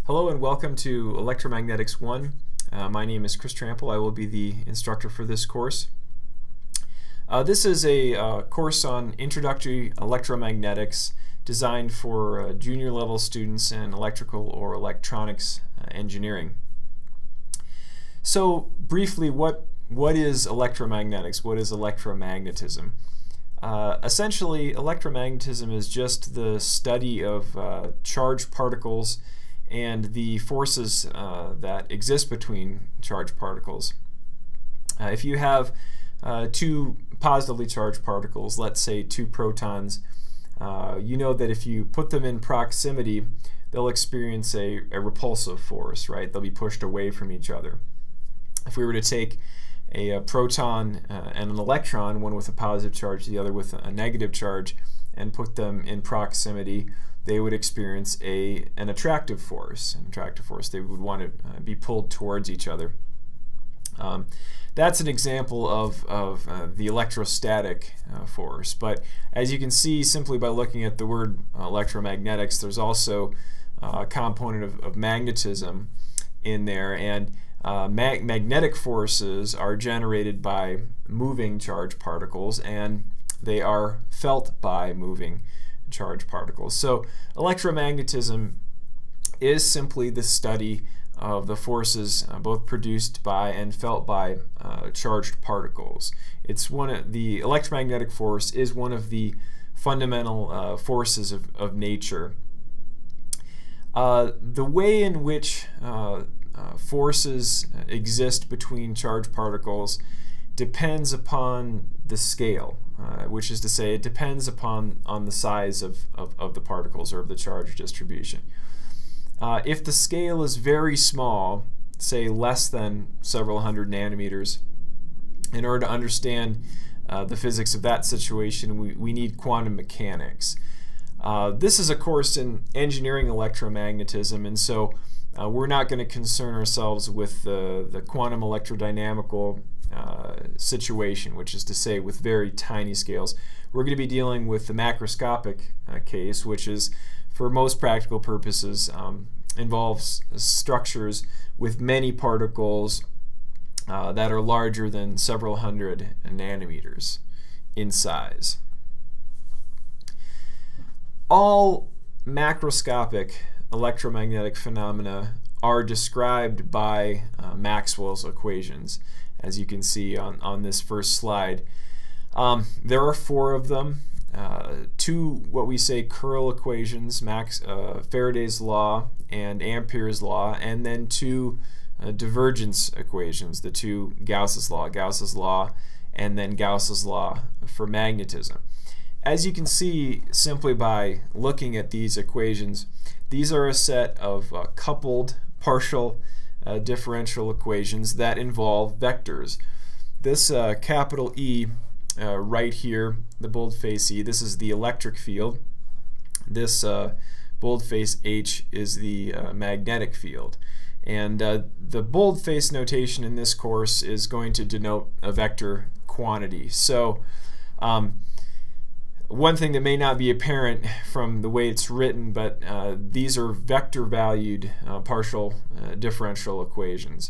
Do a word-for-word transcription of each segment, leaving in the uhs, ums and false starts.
Hello and welcome to Electromagnetics one. Uh, my name is Chris Trampel. I will be the instructor for this course. Uh, this is a uh, course on introductory electromagnetics designed for uh, junior level students in electrical or electronics uh, engineering. So briefly, what, what is electromagnetics? What is electromagnetism? Uh, essentially, electromagnetism is just the study of uh, charged particles and the forces uh, that exist between charged particles. Uh, if you have uh, two positively charged particles, let's say two protons, uh, you know that if you put them in proximity, they'll experience a, a repulsive force, right? They'll be pushed away from each other. If we were to take a, a proton uh, and an electron, one with a positive charge, the other with a negative charge, and put them in proximity, they would experience a, an attractive force. An attractive force. They would want to uh, be pulled towards each other. Um, that's an example of, of uh, the electrostatic uh, force. But as you can see, simply by looking at the word uh, electromagnetics, there's also uh, a component of, of magnetism in there. And uh, mag magnetic forces are generated by moving charged particles, and they are felt by moving charged particles. So electromagnetism is simply the study of the forces uh, both produced by and felt by uh, charged particles. It's one of the electromagnetic force is one of the fundamental uh, forces of, of nature. Uh, the way in which uh, uh, forces exist between charged particles depends upon the scale, uh, which is to say it depends upon on the size of, of, of the particles or of the charge distribution. Uh, if the scale is very small, say less than several hundred nanometers, in order to understand uh, the physics of that situation, we, we need quantum mechanics. Uh, this is a course in engineering electromagnetism, and so uh, we're not going to concern ourselves with the, the quantum electrodynamical Uh, situation, which is to say with very tiny scales. We're going to be dealing with the macroscopic uh, case, which is, for most practical purposes, um, involves structures with many particles uh, that are larger than several hundred nanometers in size. All macroscopic electromagnetic phenomena are described by uh, Maxwell's equations, as you can see on, on this first slide. Um, there are four of them. Uh, two what we say curl equations, Max, uh, Faraday's law and Ampere's law, and then two uh, divergence equations, the two Gauss's law, Gauss's law, and then Gauss's law for magnetism. As you can see simply by looking at these equations, these are a set of uh, coupled partial Uh, differential equations that involve vectors. This uh, capital E uh, right here, the boldface E, this is the electric field. This uh, boldface H is the uh, magnetic field. And uh, the boldface notation in this course is going to denote a vector quantity. So um, one thing that may not be apparent from the way it's written, but uh, these are vector-valued uh, partial uh, differential equations.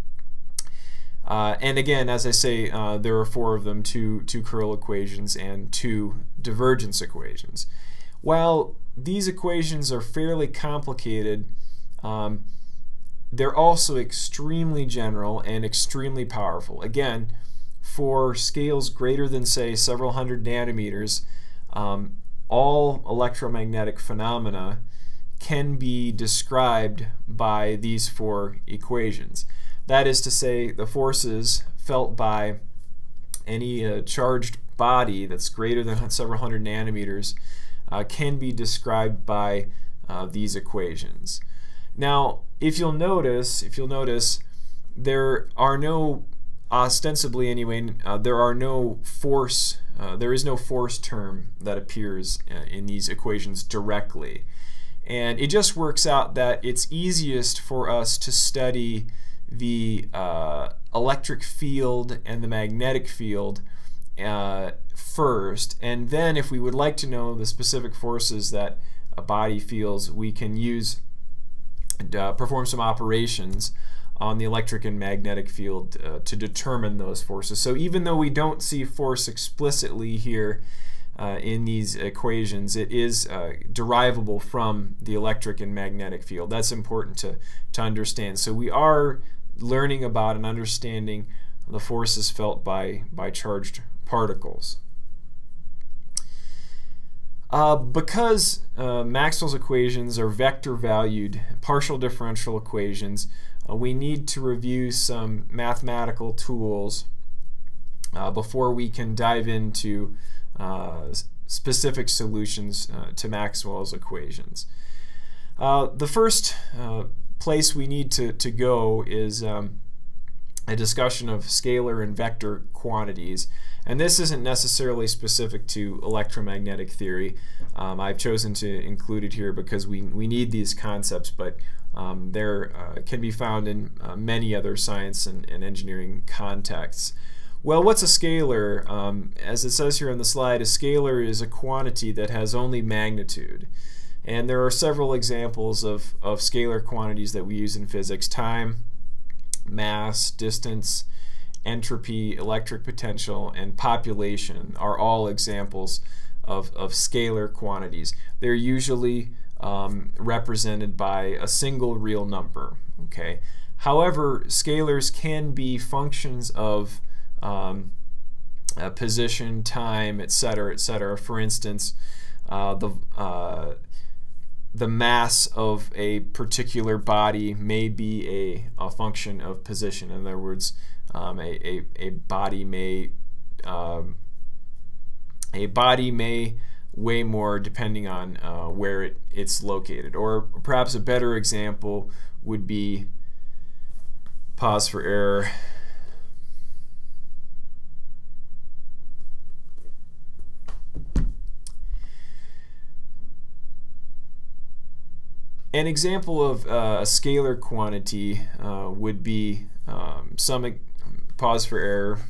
Uh, and again, as I say, uh, there are four of them, two, two curl equations and two divergence equations. While these equations are fairly complicated, um, they're also extremely general and extremely powerful. Again, for scales greater than, say, several hundred nanometers, Um, all electromagnetic phenomena can be described by these four equations. That is to say, the forces felt by any uh, charged body that's greater than several hundred nanometers uh, can be described by uh, these equations. Now, if you'll notice, if you'll notice, there are no, ostensibly anyway, uh, there are no force. Uh, there is no force term that appears uh, in these equations directly. And it just works out that it's easiest for us to study the uh, electric field and the magnetic field uh, first, and then if we would like to know the specific forces that a body feels, we can use and, uh, perform some operations on the electric and magnetic field uh, to determine those forces. So even though we don't see force explicitly here uh, in these equations, it is uh, derivable from the electric and magnetic field. That's important to, to understand. So we are learning about and understanding the forces felt by, by charged particles. Uh, because uh, Maxwell's equations are vector-valued partial differential equations, uh, we need to review some mathematical tools uh, before we can dive into uh, specific solutions uh, to Maxwell's equations. Uh, the first uh, place we need to, to go is um, a discussion of scalar and vector quantities. And this isn't necessarily specific to electromagnetic theory. Um, I've chosen to include it here because we, we need these concepts, but um, there uh, can be found in uh, many other science and, and engineering contexts. Well, what's a scalar? Um, as it says here on the slide, a scalar is a quantity that has only magnitude. And there are several examples of, of scalar quantities that we use in physics. Time, mass, distance, entropy, electric potential, and population are all examples of, of scalar quantities. They're usually um, represented by a single real number. Okay. However, scalars can be functions of um, uh, position, time, et cetera, et cetera. For instance, uh, the uh, the mass of a particular body may be a, a function of position. In other words, um, a, a, a body may um, a body may weigh more depending on uh, where it, it's located. Or perhaps a better example would be, pause for error, an example of uh, a scalar quantity uh, would be um, some, pause for error,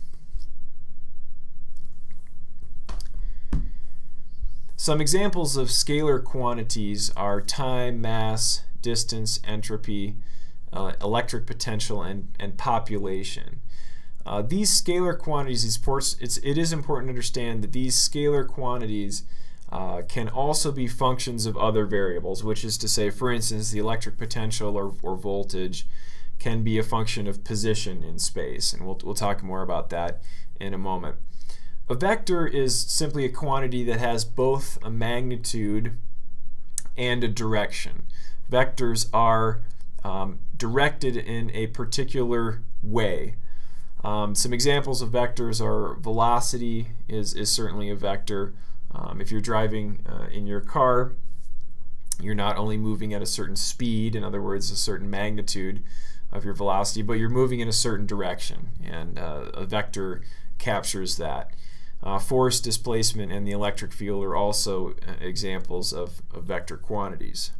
some examples of scalar quantities are time, mass, distance, entropy, uh, electric potential, and, and population. Uh, these scalar quantities, it's, it is important to understand that these scalar quantities Uh, can also be functions of other variables, which is to say, for instance, the electric potential or, or voltage can be a function of position in space, and we'll, we'll talk more about that in a moment. A vector is simply a quantity that has both a magnitude and a direction. Vectors are um, directed in a particular way. Um, some examples of vectors are velocity is, is certainly a vector. Um, if you're driving uh, in your car, you're not only moving at a certain speed, in other words, a certain magnitude of your velocity, but you're moving in a certain direction, and uh, a vector captures that. Uh, force, displacement, and the electric field are also uh, examples of, of vector quantities.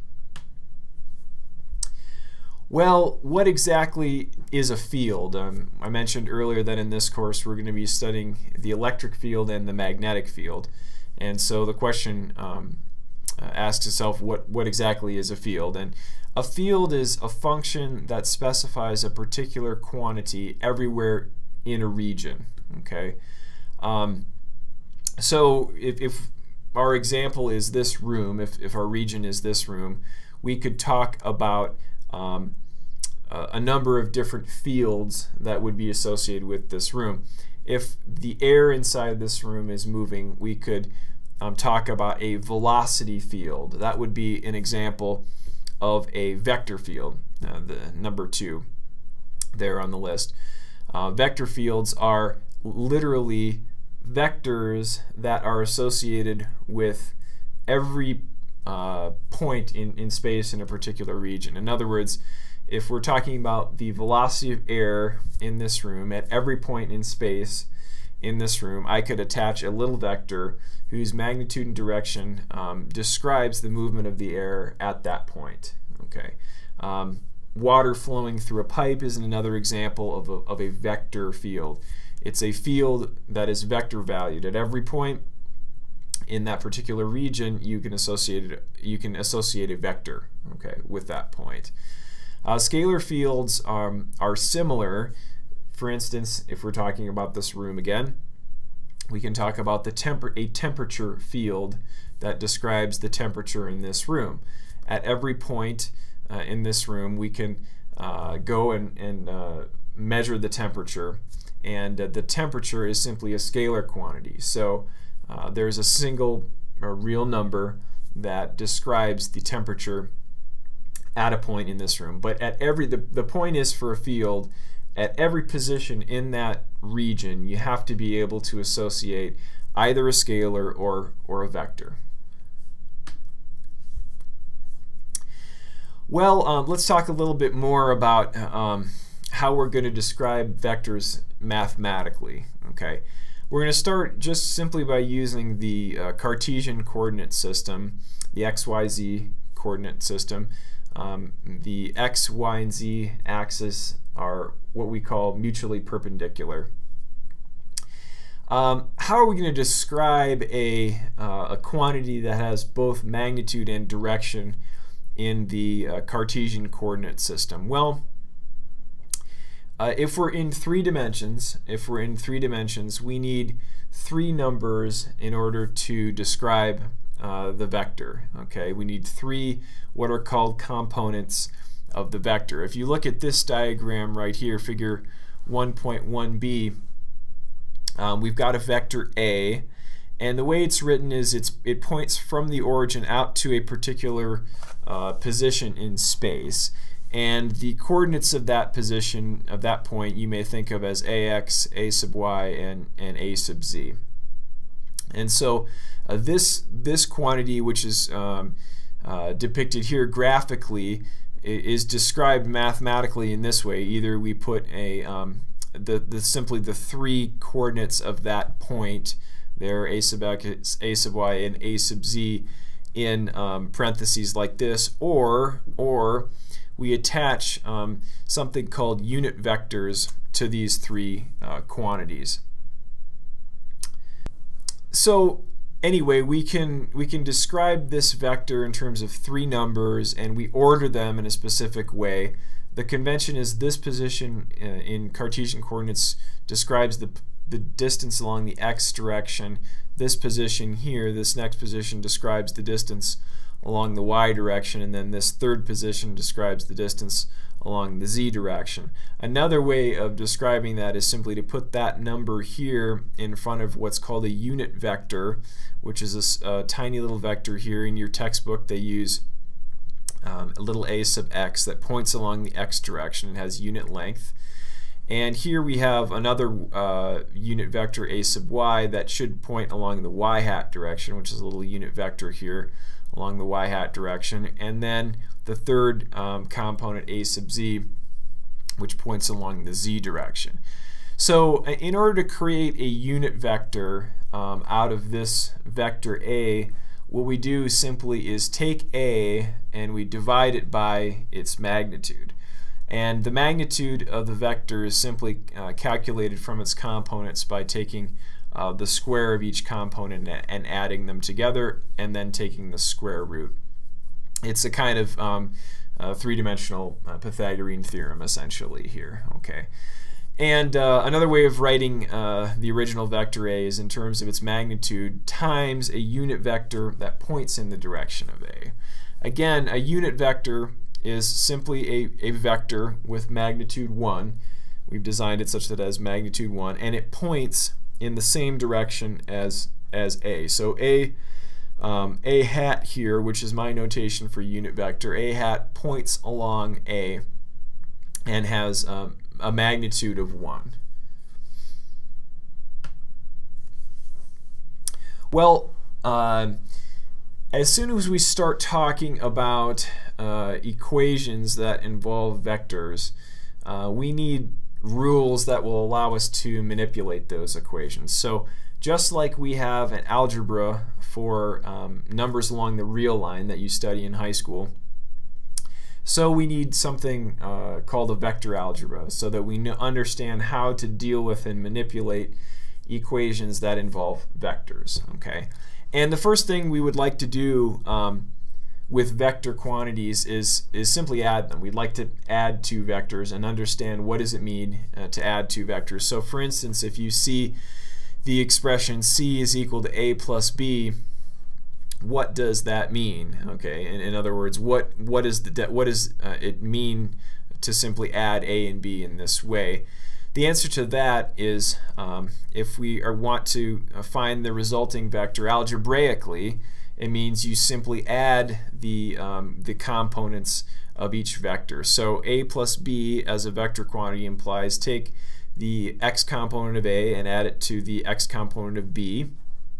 Well, what exactly is a field? Um, I mentioned earlier that in this course we're going to be studying the electric field and the magnetic field. And so the question um, uh, asks itself, what, what exactly is a field? And a field is a function that specifies a particular quantity everywhere in a region. Okay. Um, so if, if our example is this room, if, if our region is this room, we could talk about um, a, a number of different fields that would be associated with this room. If the air inside this room is moving, we could um, talk about a velocity field. That would be an example of a vector field, uh, the number two there on the list. Uh, vector fields are literally vectors that are associated with every uh, point in, in space in a particular region. In other words, if we're talking about the velocity of air in this room at every point in space in this room, I could attach a little vector whose magnitude and direction um, describes the movement of the air at that point. Okay. Um, water flowing through a pipe is another example of a, of a vector field. It's a field that is vector valued. At every point in that particular region, you can associate it, you can associate a vector, okay, with that point. Uh, scalar fields um, are similar. For instance, if we're talking about this room again, we can talk about the temper a temperature field that describes the temperature in this room. At every point uh, in this room, we can uh, go and, and uh, measure the temperature, and uh, the temperature is simply a scalar quantity. So uh, there's a single or real number that describes the temperature at a point in this room. But at every the, the point is, for a field, at every position in that region, you have to be able to associate either a scalar or, or a vector. Well, um, let's talk a little bit more about um, how we're going to describe vectors mathematically. Okay, we're going to start just simply by using the uh, Cartesian coordinate system, the x y z coordinate system. Um, the x, y, and z axis are what we call mutually perpendicular. Um, how are we going to describe a, uh, a quantity that has both magnitude and direction in the uh, Cartesian coordinate system? Well, uh, if we're in three dimensions, if we're in three dimensions, we need three numbers in order to describe uh, the vector. Okay, we need three what are called components of the vector. If you look at this diagram right here, figure one point one b, um, we've got a vector A, and the way it's written is it's it points from the origin out to a particular uh, position in space, and the coordinates of that position, of that point, you may think of as ax, a sub y, and, and a sub z. And so uh, this this quantity, which is um, uh, depicted here graphically, is described mathematically in this way. Either we put a um, the, the simply the three coordinates of that point there, a sub x, a sub y, and a sub z, in um, parentheses like this, or or we attach um, something called unit vectors to these three uh, quantities. So anyway, we can we can describe this vector in terms of three numbers, and we order them in a specific way. The convention is this position uh, in Cartesian coordinates describes the the distance along the x direction. This position here, this next position, describes the distance along the y direction, and then this third position describes the distance along the z direction. Another way of describing that is simply to put that number here in front of what's called a unit vector, which is a, a tiny little vector here. In your textbook, they use um, a little a sub x that points along the x direction and has unit length. And here we have another uh, unit vector, a sub y, that should point along the y hat direction, which is a little unit vector here along the y hat direction. And then the third um, component, a sub z, which points along the z direction. So in order to create a unit vector um, out of this vector a, what we do simply is take a and we divide it by its magnitude. And the magnitude of the vector is simply uh, calculated from its components by taking uh, the square of each component and adding them together, and then taking the square root. It's a kind of um, uh, three-dimensional uh, Pythagorean theorem, essentially, here. Okay. And uh, another way of writing uh, the original vector A is in terms of its magnitude times a unit vector that points in the direction of A. Again, a unit vector is simply a, a vector with magnitude one. We've designed it such that it has magnitude one, and it points in the same direction as, as A. So A, um, A hat here, which is my notation for unit vector, A hat points along A and has um, a magnitude of one. Well, uh, as soon as we start talking about uh, equations that involve vectors, uh, we need rules that will allow us to manipulate those equations. So just like we have an algebra for um, numbers along the real line that you study in high school, so we need something uh, called a vector algebra, so that we know, understand how to deal with and manipulate equations that involve vectors. Okay. And the first thing we would like to do um, with vector quantities is, is simply add them. We'd like to add two vectors and understand what does it mean uh, to add two vectors. So for instance, if you see the expression C is equal to A plus B, what does that mean? Okay, in, in other words, what what is the what does uh, it mean to simply add A and B in this way? The answer to that is um, if we are, want to find the resulting vector algebraically, it means you simply add the um, the components of each vector. So A plus B as a vector quantity implies take the x component of A and add it to the x component of B,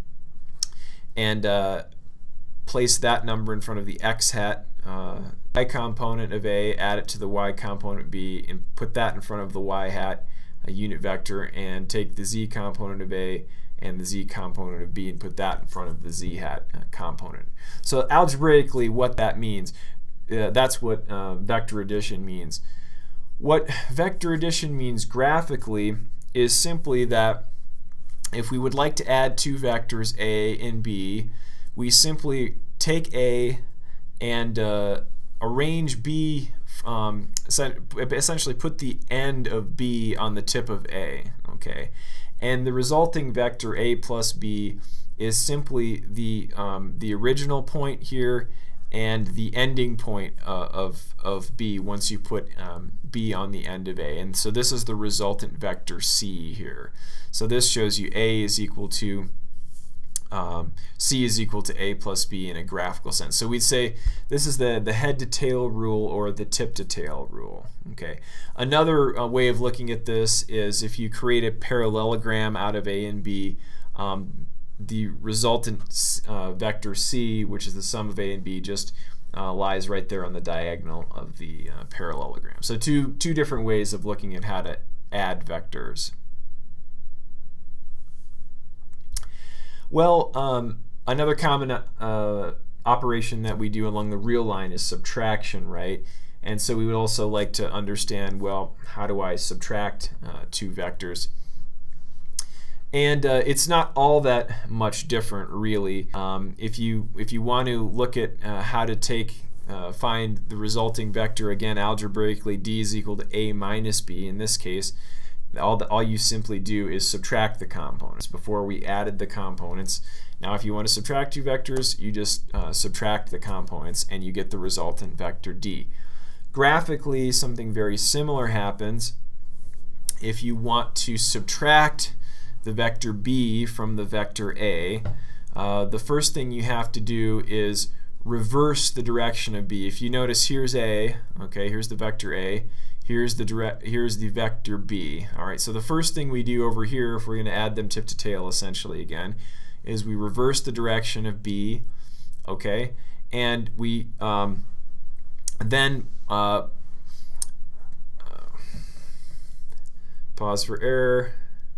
and uh, place that number in front of the x hat, uh, y component of A, add it to the y component of B, and put that in front of the y hat, a unit vector, and take the z component of A and the z component of B and put that in front of the z hat uh, component. So algebraically what that means, uh, that's what uh, vector addition means. What vector addition means graphically is simply that if we would like to add two vectors A and B, we simply take A and uh, arrange B, um, essentially put the end of B on the tip of A, okay? And the resulting vector A plus B is simply the, um, the original point here and the ending point uh, of, of B once you put um, B on the end of A. And so this is the resultant vector C here. So this shows you A is equal to Um, C is equal to A plus B in a graphical sense. So we'd say this is the, the head to tail rule or the tip to tail rule. Okay. Another uh, way of looking at this is if you create a parallelogram out of A and B, um, the resultant uh, vector C, which is the sum of A and B, just uh, lies right there on the diagonal of the uh, parallelogram. So two, two different ways of looking at how to add vectors. Well, um, another common uh, operation that we do along the real line is subtraction, right? And so we would also like to understand, well, how do I subtract uh, two vectors? And uh, it's not all that much different, really. Um, if you if you want to look at uh, how to take uh, find the resulting vector, again, algebraically, D is equal to A minus B. In this case, All, the, all you simply do is subtract the components before we added the components. Now if you want to subtract two vectors, you just uh, subtract the components and you get the resultant vector D. Graphically, something very similar happens. If you want to subtract the vector B from the vector A, uh, the first thing you have to do is reverse the direction of B. If you notice, here's A, okay, here's the vector A. Here's the direct, here's the vector B. All right, so the first thing we do over here, if we're going to add them tip to tail essentially again, is we reverse the direction of B, okay, and we um, then uh, uh, pause for error.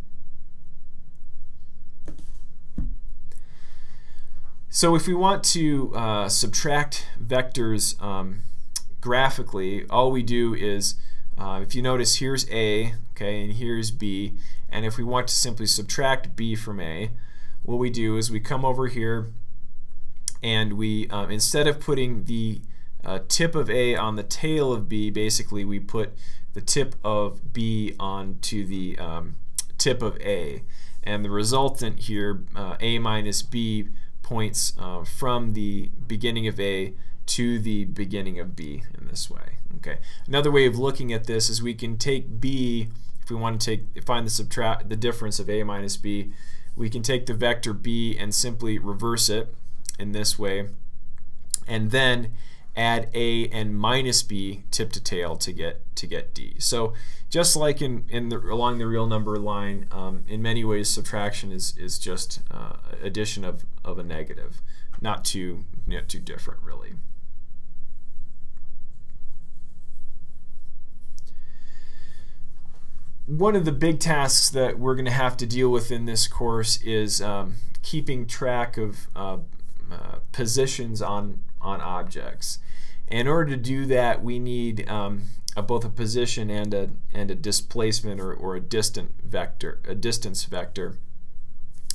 So if we want to uh, subtract vectors um, graphically, all we do is Uh, if you notice, here's A, okay, and here's B, and if we want to simply subtract B from A, what we do is we come over here and we, um, instead of putting the uh, tip of A on the tail of B, basically we put the tip of B onto the um, tip of A, and the resultant here, uh, A minus B, points uh, from the beginning of A to the beginning of B in this way. Okay. Another way of looking at this is we can take B, if we want to take find the subtract the difference of A minus B, we can take the vector B and simply reverse it in this way, and then add A and minus B tip to tail to get to get D. So just like in in the along the real number line, um, in many ways subtraction is is just uh, addition of of a negative, not too not too different really. One of the big tasks that we're going to have to deal with in this course is um, keeping track of uh, uh, positions on on objects. In order to do that, we need um, a, both a position and a and a displacement or, or a distant vector, a distance vector.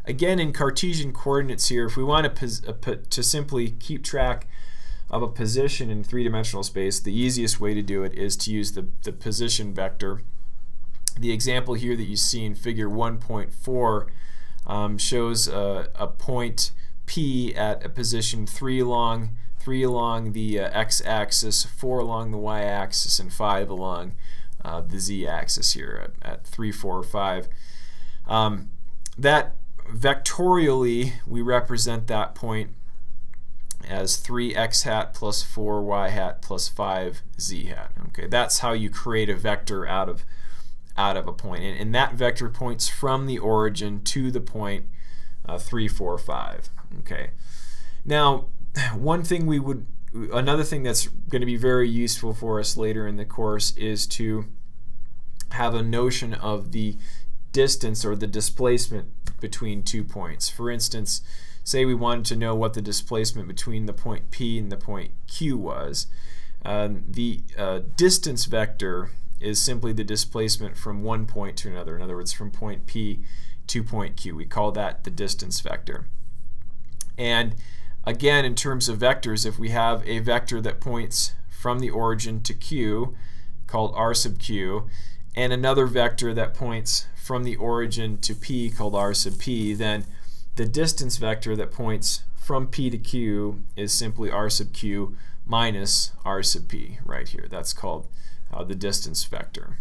Again, in Cartesian coordinates here, if we want to, to simply keep track of a position in three-dimensional space, the easiest way to do it is to use the, the position vector. The example here that you see in figure one point four um, shows a, a point P at a position three along, three along the uh, x-axis, four along the y-axis, and five along uh, the z-axis here at, at three, four, five. Um, that vectorially, we represent that point as three x hat plus four y hat plus five z hat. Okay, that's how you create a vector out of out of a point, and, and that vector points from the origin to the point uh, three, four, five. Okay. Now, one thing we would, another thing that's going to be very useful for us later in the course is to have a notion of the distance or the displacement between two points. For instance, say we wanted to know what the displacement between the point P and the point Q was. Um, the uh, distance vector is simply the displacement from one point to another. In other words, from point P to point Q. We call that the distance vector. And again, in terms of vectors, if we have a vector that points from the origin to Q, called r sub Q, and another vector that points from the origin to P, called r sub P, then the distance vector that points from P to Q is simply r sub Q minus r sub P right here. That's called uh, the distance vector.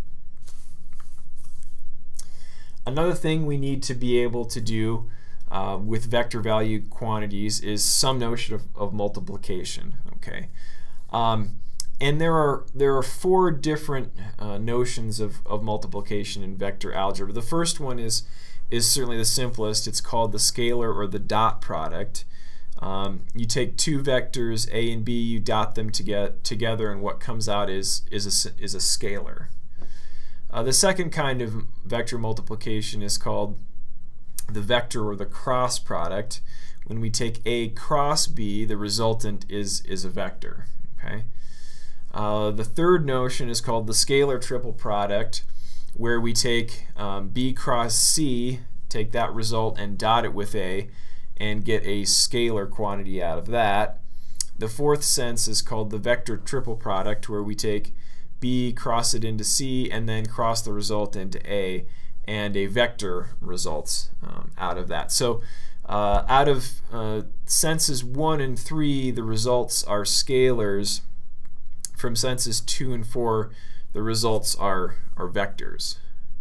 Another thing we need to be able to do uh, with vector value quantities is some notion of, of multiplication. Okay, um, and there are there are four different uh, notions of, of multiplication in vector algebra. The first one is is certainly the simplest. It's called the scalar or the dot product. Um, you take two vectors A and B, you dot them to get together, and what comes out is is a, is a scalar. Uh, the second kind of vector multiplication is called the vector or the cross product. When we take A cross B, the resultant is is a vector. Okay. Uh, the third notion is called the scalar triple product, where we take um, B cross C, take that result and dot it with A, and get a scalar quantity out of that. The fourth sense is called the vector triple product, where we take B, cross it into C, and then cross the result into A, and a vector results um, out of that. So uh, out of uh, senses one and three, the results are scalars. From senses two and four, the results are, are vectors.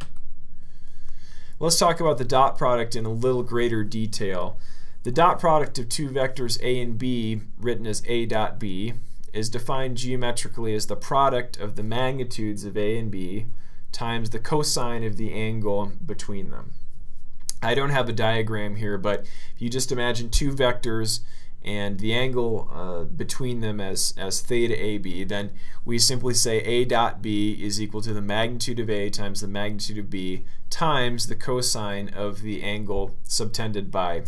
Let's talk about the dot product in a little greater detail. The dot product of two vectors A and B, written as A dot B, is defined geometrically as the product of the magnitudes of A and B times the cosine of the angle between them. I don't have a diagram here, but if you just imagine two vectors and the angle uh, between them as, as theta A B, then we simply say A dot B is equal to the magnitude of A times the magnitude of B times the cosine of the angle subtended by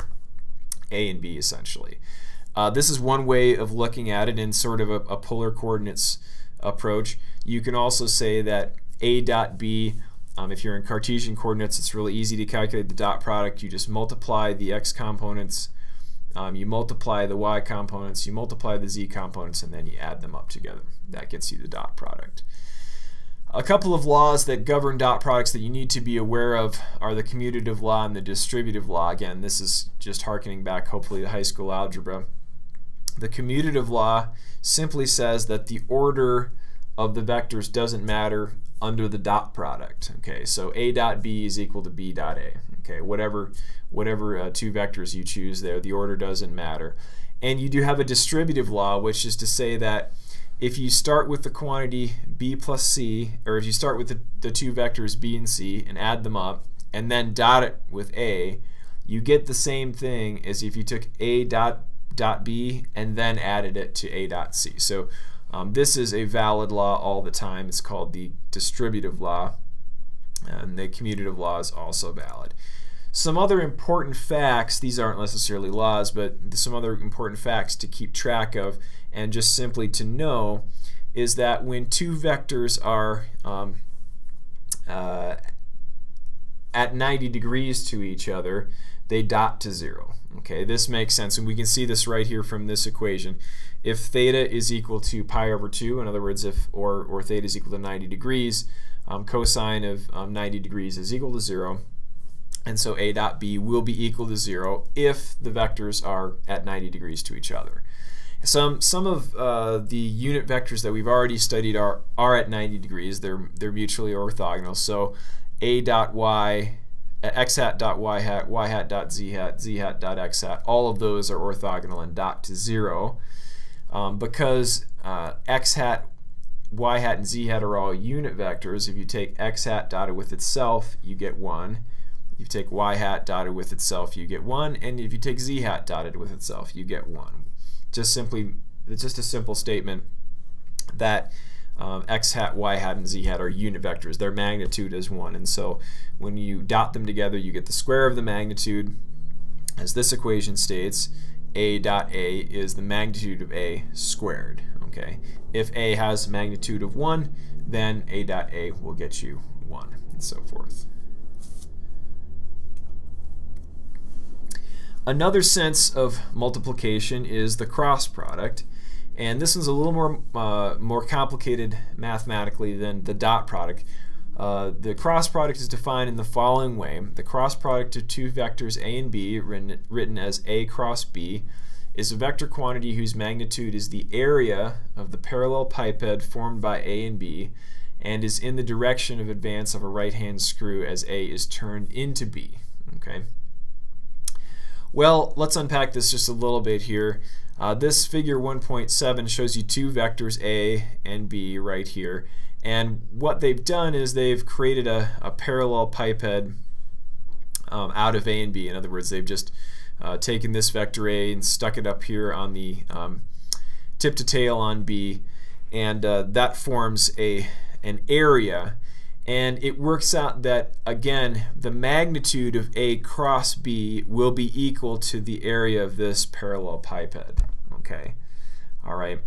A and B, essentially. Uh, this is one way of looking at it in sort of a, a polar coordinates approach. You can also say that A dot B, um, if you're in Cartesian coordinates, it's really easy to calculate the dot product. You just multiply the x components, um, you multiply the y components, you multiply the z components, and then you add them up together. That gets you the dot product. A couple of laws that govern dot products that you need to be aware of are the commutative law and the distributive law. Again, this is just hearkening back hopefully to high school algebra. The commutative law simply says that the order of the vectors doesn't matter under the dot product. Okay, so A dot B is equal to B dot A. Okay, whatever whatever uh, two vectors you choose there, the order doesn't matter. And you do have a distributive law, which is to say that if you start with the quantity B plus C, or if you start with the, the two vectors B and C and add them up and then dot it with A, you get the same thing as if you took A dot dot B and then added it to A dot C. So um, this is a valid law all the time. It's called the distributive law, and the commutative law is also valid. Some other important facts, these aren't necessarily laws, but some other important facts to keep track of and just simply to know is that when two vectors are um, uh, at ninety degrees to each other, they dot to zero. Okay, this makes sense, and we can see this right here from this equation. If theta is equal to pi over two, in other words, if or, or theta is equal to ninety degrees, um, cosine of um, ninety degrees is equal to zero, and so a dot b will be equal to zero if the vectors are at ninety degrees to each other. Some some of uh, the unit vectors that we've already studied are are at ninety degrees. They're they're mutually orthogonal. So a dot y, x hat dot y hat, y hat dot z hat, z hat dot x hat. All of those are orthogonal and dot to zero. Um, because uh, x hat, y hat, and z hat are all unit vectors. If you take x hat dotted with itself, you get one. If you take y hat dotted with itself, you get one. And if you take z hat dotted with itself, you get one. Just simply, it's just a simple statement that um, x hat, y hat, and z hat are unit vectors. Their magnitude is one, and so when you dot them together, you get the square of the magnitude. As this equation states, a dot a is the magnitude of a squared. Okay, if a has a magnitude of one, then a dot a will get you one, and so forth. Another sense of multiplication is the cross product, and this one's a little more uh, more complicated mathematically than the dot product. Uh, the cross product is defined in the following way. The cross product of two vectors a and b, written, written as a cross b, is a vector quantity whose magnitude is the area of the parallel pipette formed by a and b, and is in the direction of advance of a right-hand screw as a is turned into b. Okay. Well, let's unpack this just a little bit here. Uh, this figure one point seven shows you two vectors a and b right here. And what they've done is they've created a, a parallel pipette um, out of a and b. In other words, they've just uh, taken this vector a and stuck it up here on the um, tip to tail on b, and uh, that forms a an area. And it works out that, again, the magnitude of a cross b will be equal to the area of this parallel pipette. Okay, all right.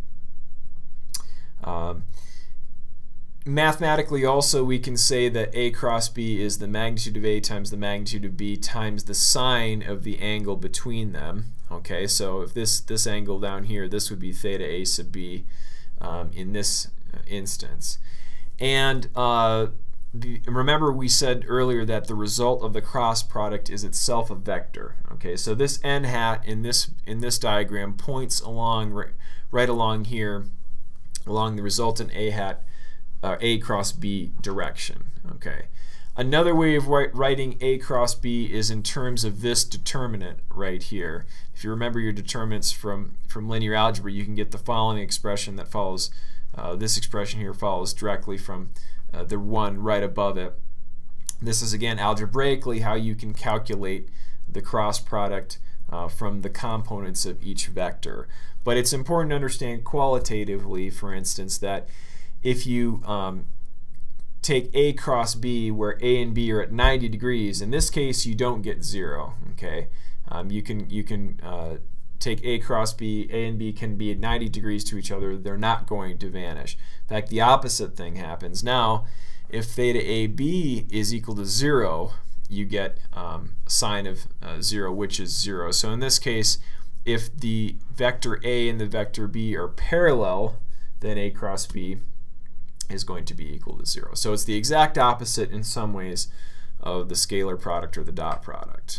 Um, mathematically, also, we can say that a cross b is the magnitude of a times the magnitude of b times the sine of the angle between them. Okay, so if this this angle down here, this would be theta a sub b um, in this instance. And uh, the, remember we said earlier that the result of the cross product is itself a vector. Okay, so this n hat in this in this diagram points along right, right along here along the resultant a hat uh, a cross b direction. Okay, another way of write, writing a cross b is in terms of this determinant right here. If you remember your determinants from from linear algebra, you can get the following expression that follows. Uh, this expression here follows directly from uh, the one right above it. This is, again, algebraically how you can calculate the cross product uh, from the components of each vector. But it's important to understand qualitatively, for instance, that if you um, take a cross b where a and b are at ninety degrees, in this case you don't get zero. Okay, um, you can you can uh, take a cross b, a and b can be at ninety degrees to each other. They're not going to vanish. In fact, the opposite thing happens. Now, if theta a b is equal to zero, you get um, sine of uh, zero, which is zero. So in this case, if the vector a and the vector b are parallel, then a cross b is going to be equal to zero. So it's the exact opposite in some ways of the scalar product or the dot product.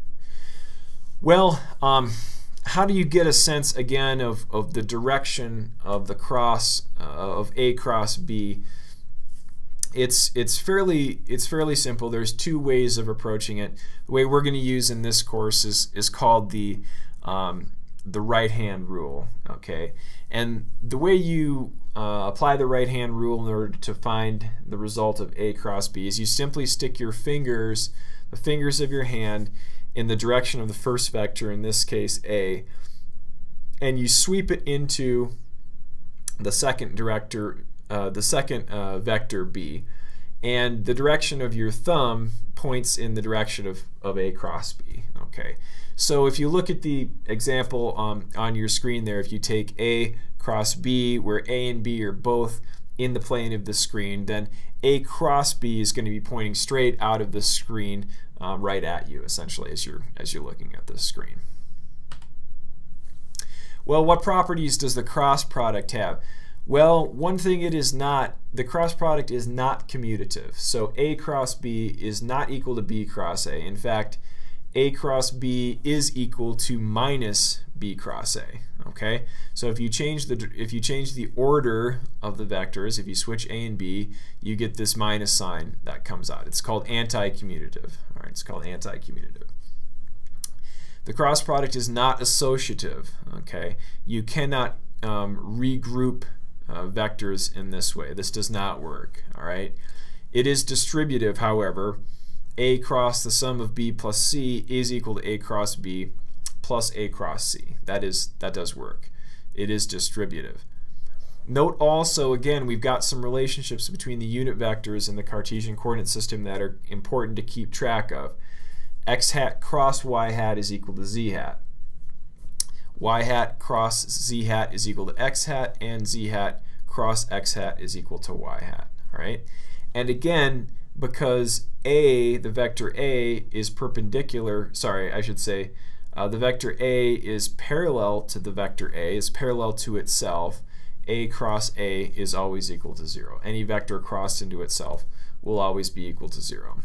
Well, um, how do you get a sense again of, of the direction of the cross uh, of a cross b? It's it's fairly it's fairly simple. There's two ways of approaching it. The way we're going to use in this course is is called the um, the right hand rule. Okay, and the way you uh, apply the right hand rule in order to find the result of a cross b is you simply stick your fingers, the fingers of your hand, in the direction of the first vector, in this case a, and you sweep it into the second director, uh, the second uh, vector b, and the direction of your thumb points in the direction of, of a cross b. Okay, so if you look at the example um, on your screen there, if you take a cross b where a and b are both in the plane of the screen, then a cross b is going to be pointing straight out of the screen uh, right at you, essentially, as you're, as you're looking at the screen. Well, what properties does the cross product have? Well, one thing it is not, the cross product is not commutative. So A cross B is not equal to B cross A. In fact, A cross B is equal to minus B cross A. Okay? So if you change the if you change the order of the vectors, if you switch A and B, you get this minus sign that comes out. It's called anti-commutative. All right, it's called anti-commutative. The cross product is not associative. Okay? You cannot um, regroup uh, vectors in this way. This does not work. All right? It is distributive, however. A cross the sum of B plus C is equal to A cross B plus A cross C. That is, that does work. It is distributive. Note also, again, we've got some relationships between the unit vectors and the Cartesian coordinate system that are important to keep track of. X hat cross Y hat is equal to Z hat. Y hat cross Z hat is equal to X hat, and Z hat cross X hat is equal to Y hat. All right? And again, because A, the vector A, is perpendicular, sorry, I should say, uh, the vector A is parallel to the vector A, is parallel to itself. A cross A is always equal to zero. Any vector crossed into itself will always be equal to zero.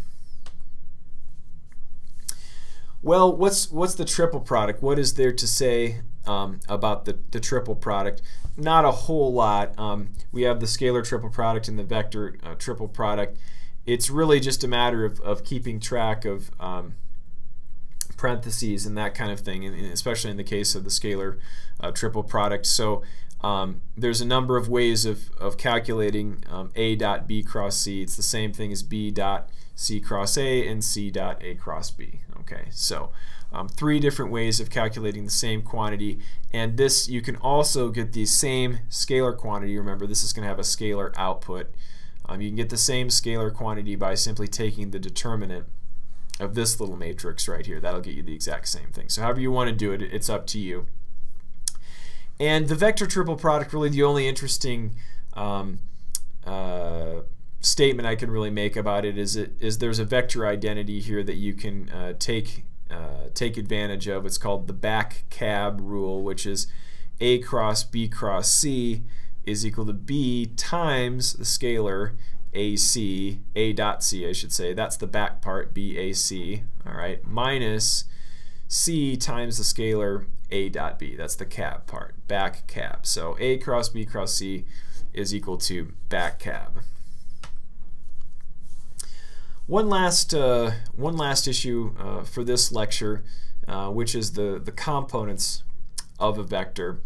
Well, what's, what's the triple product? What is there to say um, about the, the triple product? Not a whole lot. Um, we have the scalar triple product and the vector uh, triple product. It's really just a matter of, of keeping track of um, parentheses and that kind of thing, and especially in the case of the scalar uh, triple product. So um, there's a number of ways of, of calculating um, A dot B cross C. It's the same thing as B dot C cross A and C dot A cross B. Okay, so um, three different ways of calculating the same quantity, and this you can also get the same scalar quantity. Remember, this is going to have a scalar output. Um, you can get the same scalar quantity by simply taking the determinant of this little matrix right here. That'll get you the exact same thing. So however you want to do it, it's up to you. And the vector triple product, really the only interesting um, uh, statement I can really make about it is, it is there's a vector identity here that you can uh, take, uh, take advantage of. It's called the back cab rule, which is A cross B cross C is equal to B times the scalar A C, A dot C I should say, that's the back part, B A C, all right, minus C times the scalar A dot B, that's the cab part, back cab. So A cross B cross C is equal to back cab. One last, uh, one last issue uh, for this lecture, uh, which is the, the components of a vector.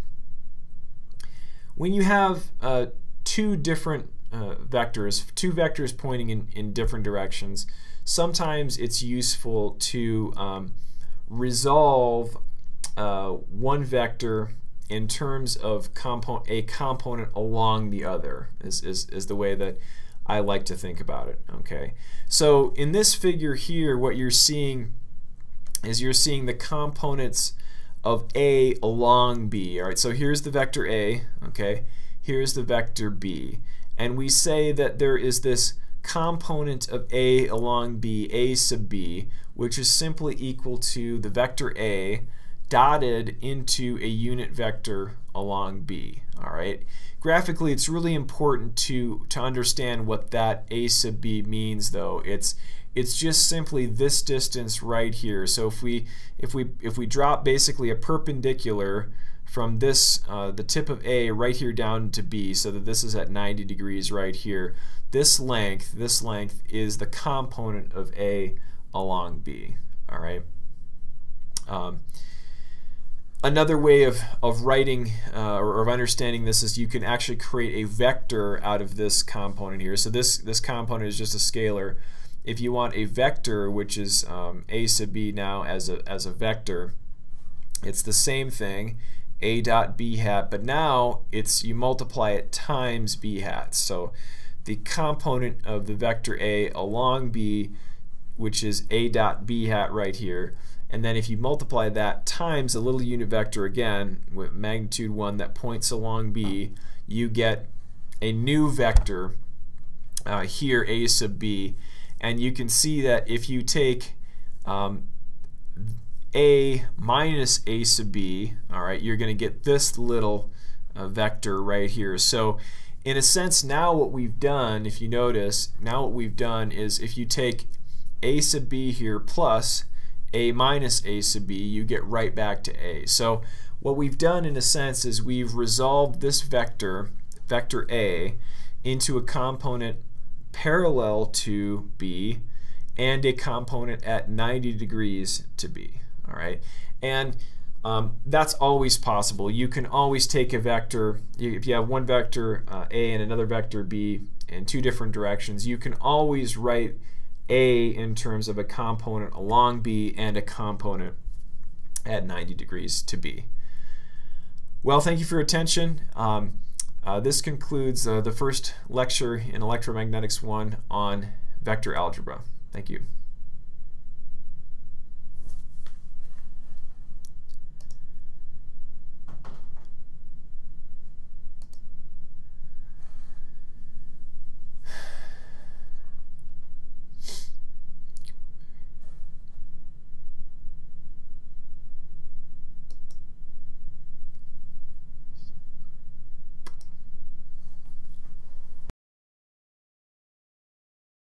When you have uh, two different uh, vectors, two vectors pointing in, in different directions, sometimes it's useful to um, resolve uh, one vector in terms of compo a component along the other, is, is, is the way that I like to think about it. Okay, so in this figure here, what you're seeing is you're seeing the components of A along B. All right, so here's the vector A, okay, here's the vector B, and we say that there is this component of A along B, A sub B, which is simply equal to the vector A dotted into a unit vector along B. All right, graphically it's really important to to understand what that A sub B means, though. It's It's just simply this distance right here. So if we if we if we drop basically a perpendicular from this uh, the tip of A right here down to B, so that this is at ninety degrees right here, this length this length is the component of A along B. All right. Um, Another way of, of writing uh, or of understanding this is you can actually create a vector out of this component here. So this this component is just a scalar. If you want a vector, which is um, A sub B now as a, as a vector, it's the same thing, A dot B hat, but now it's you multiply it times B hat. So the component of the vector A along B, which is A dot B hat right here, and then if you multiply that times a little unit vector again with magnitude one that points along B, you get a new vector uh, here, A sub B. And you can see that if you take um, A minus A sub B, all right, you're going to get this little uh, vector right here. So in a sense, now what we've done, if you notice, now what we've done is if you take A sub B here plus A minus A sub B, you get right back to A. So what we've done in a sense is we've resolved this vector, vector A, into a component parallel to B and a component at ninety degrees to B. All right, and um, that's always possible. You can always take a vector, if you have one vector uh, A and another vector B in two different directions, you can always write A in terms of a component along B and a component at ninety degrees to B. Well, thank you for your attention. Um, uh, this concludes uh, the first lecture in Electromagnetics one on vector algebra. Thank you.